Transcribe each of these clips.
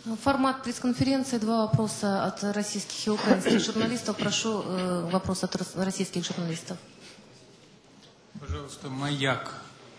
Формат пресс-конференции. Два вопроса от российских и украинских журналистов. Прошу вопрос от российских журналистов. Пожалуйста, «Маяк».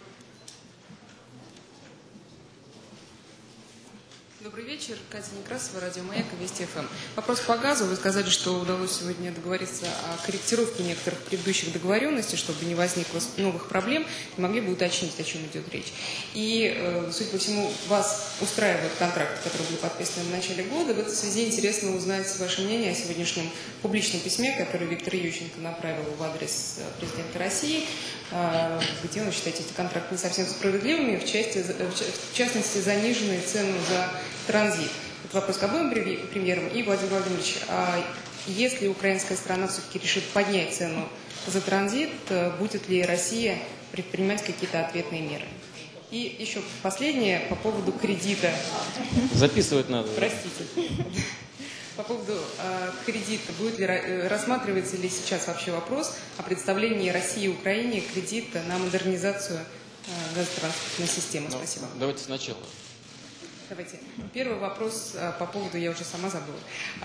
Добрый вечер. Катя Некрасова, радио «Маяк» и Вести ФМ. Вопрос по газу. Вы сказали, что удалось сегодня договориться о корректировке некоторых предыдущих договоренностей, чтобы не возникло новых проблем. Не могли бы уточнить, о чем идет речь? И, судя по всему, вас устраивает контракт, который был подписан в начале года. В этой связи интересно узнать ваше мнение о сегодняшнем публичном письме, которое Виктор Ющенко направил в адрес президента России, где он считает эти контракты не совсем справедливыми, в частности, заниженные цены за транзит. Это вопрос к обоим премьерам. И, Владимир Владимирович, если украинская сторона все-таки решит поднять цену за транзит, будет ли Россия предпринимать какие-то ответные меры? И еще последнее по поводу кредита. Записывать надо. Простите. По поводу кредита, рассматривается ли сейчас вообще вопрос о предоставлении России и Украине кредита на модернизацию газотранспортной системы? Спасибо. Давайте сначала. Давайте. Первый вопрос по поводу, я уже сама забыла.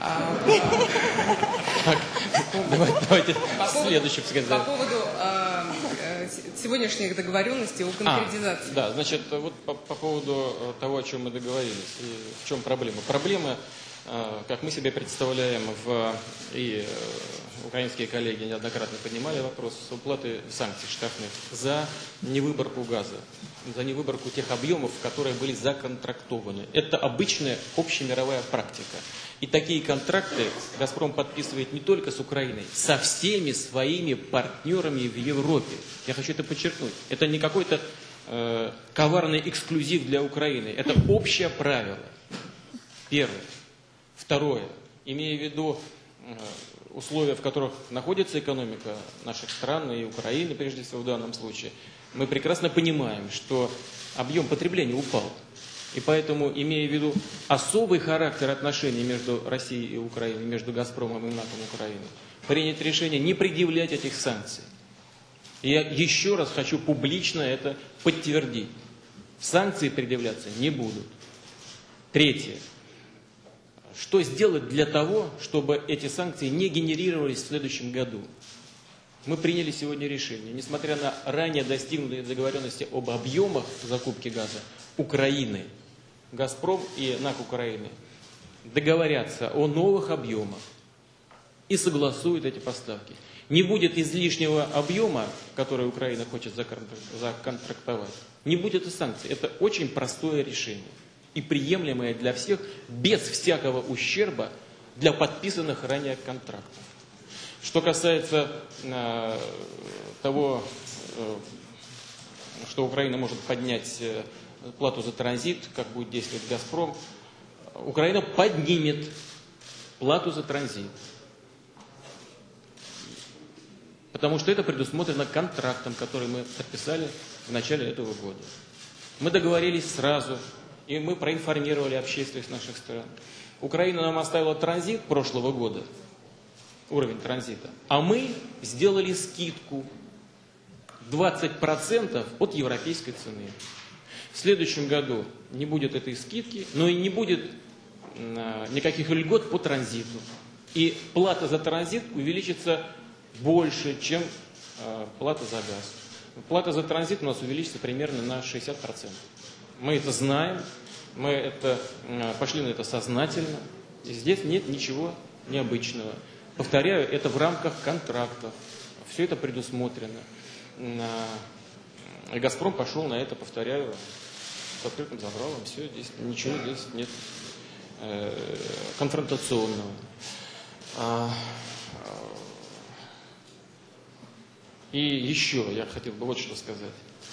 Давайте следующий сказать. По поводу сегодняшних договоренностей о конкретизации. Да, значит, вот по поводу того, о чем мы договорились, и в чем проблема. Проблема, как мы себе представляем, и украинские коллеги неоднократно поднимали вопрос уплаты санкций штрафных за невыборку газа, за невыборку тех объемов, которые были законтрактованы. Это обычная общемировая практика. И такие контракты «Газпром» подписывает не только с Украиной, со всеми своими партнерами в Европе. Я хочу это подчеркнуть. Это не какой-то коварный эксклюзив для Украины. Это общее правило. Первое. Второе. Имея в виду условия, в которых находится экономика наших стран и Украины, прежде всего в данном случае, мы прекрасно понимаем, что объем потребления упал. И поэтому, имея в виду особый характер отношений между Россией и Украиной, между «Газпромом» и НАКом Украины, принято решение не предъявлять этих санкций. И я еще раз хочу публично это подтвердить. Санкции предъявляться не будут. Третье. Что сделать для того, чтобы эти санкции не генерировались в следующем году? Мы приняли сегодня решение, несмотря на ранее достигнутые договоренности об объемах закупки газа Украины, «Газпром» и НАК Украины договорятся о новых объемах и согласуют эти поставки. Не будет излишнего объема, который Украина хочет законтрактовать, не будет и санкций. Это очень простое решение и приемлемое для всех, без всякого ущерба для подписанных ранее контрактов. Что касается того, что Украина может поднять плату за транзит, как будет действовать «Газпром», Украина поднимет плату за транзит. Потому что это предусмотрено контрактом, который мы подписали в начале этого года. Мы договорились сразу, и мы проинформировали общественность наших стран. Украина нам оставила транзит прошлого года, уровень транзита, а мы сделали скидку 20% от европейской цены. В следующем году не будет этой скидки, но и не будет никаких льгот по транзиту. И плата за транзит увеличится больше, чем плата за газ. Плата за транзит у нас увеличится примерно на 60%. Мы это знаем, мы пошли на это сознательно. И здесь нет ничего необычного. Повторяю, это в рамках контрактов. Все это предусмотрено. И «Газпром» пошел на это, повторяю, с открытым забралом. Все, здесь ничего здесь нет конфронтационного. И еще я хотел бы вот что сказать.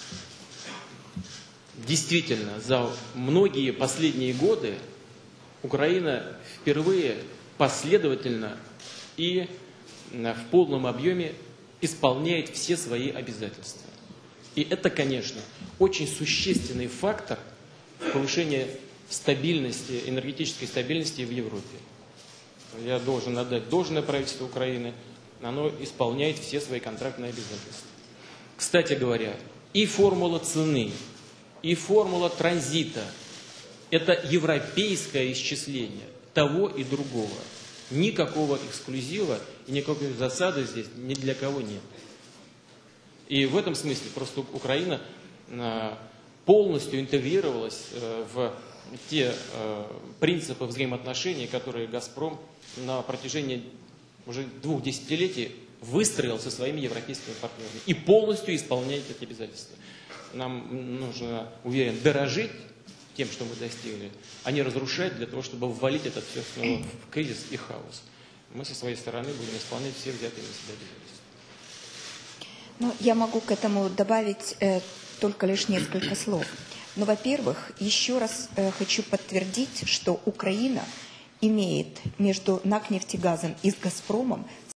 Действительно, за многие последние годы Украина впервые последовательно и в полном объеме исполняет все свои обязательства. И это, конечно, очень существенный фактор повышения стабильности, энергетической стабильности в Европе. Я должен отдать должное правительству Украины, оно исполняет все свои контрактные обязательства. Кстати говоря, и формула цены, и формула транзита Это европейское исчисление того и другого. Никакого эксклюзива и никакой засады здесь ни для кого нет. И в этом смысле просто Украина полностью интегрировалась в те принципы взаимоотношений, которые «Газпром» на протяжении уже 2 десятилетий выстроил со своими европейскими партнерами и полностью исполняет эти обязательства. Нам нужно, уверен, дорожить тем, что мы достигли, а не разрушать для того, чтобы ввалить это все снова в кризис и хаос. Мы со своей стороны будем исполнять все взятые на себя обязательства. Ну, я могу к этому добавить только лишь несколько слов. Но, во-первых, еще раз хочу подтвердить, что Украина имеет между НАК «Нефтегазом» и с «Газпромом»